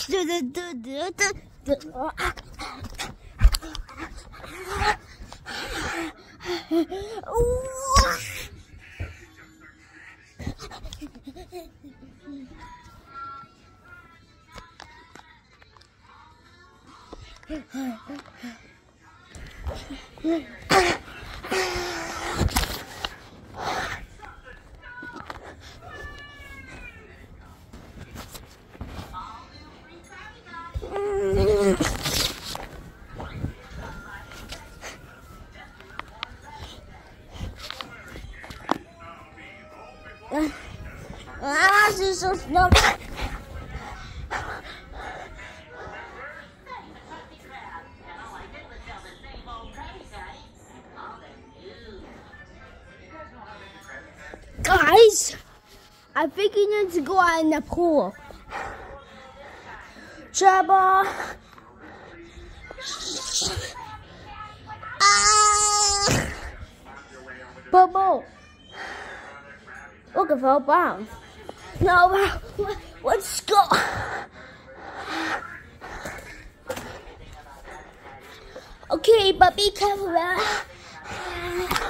This is so snug. Guys, I think you need to go out in the pool. Trouble. Bubble. Looking for a bomb. No, let's go. Okay, but be careful.